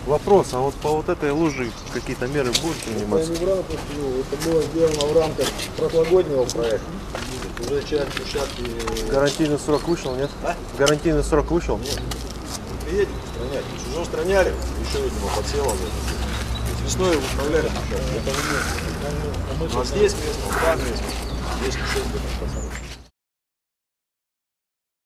Вопрос, а вот по вот этой луже какие-то меры будут Я приниматься? не врал, это было сделано в рамках прошлогоднего проекта. Уже часть площадки... Гарантийный срок вышел, нет? А? Гарантийный срок вышел? Нет. Приедем устранять. Уже устраняли, еще, видимо, подсело. Весной управляли. У нас здесь место, там место. Здесь еще где-то.